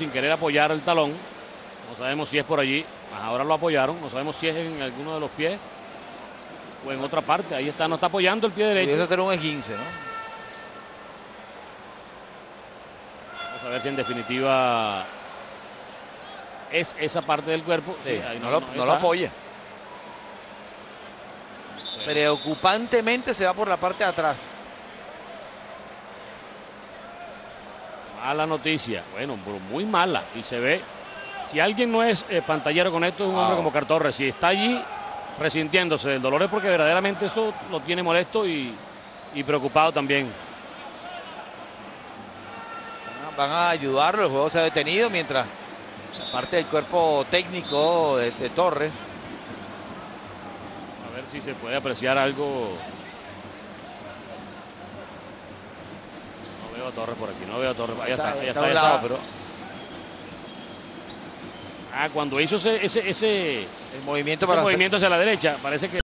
sin querer apoyar el talón. No sabemos si es por allí. Ahora lo apoyaron. No sabemos si es en alguno de los pies o en otra parte. Ahí está, no está apoyando el pie derecho. Pudiese ser un esguince, ¿no? Vamos a ver si en definitiva es esa parte del cuerpo. Sí, Sí, ahí no lo apoya. Preocupantemente se va por la parte de atrás. Mala noticia. Bueno, pero muy mala. Y se ve, si alguien no es pantallero con esto, es un hombre como Cartorres. Si está allí resintiéndose del dolor es porque verdaderamente eso lo tiene molesto y preocupado también. Van a ayudarlo, el juego se ha detenido mientras parte del cuerpo técnico de Torres. A ver si se puede apreciar algo. No veo a Torres por aquí, no veo a Torres. Ahí está, a un lado, pero cuando hizo ese el movimiento hacia la derecha, parece que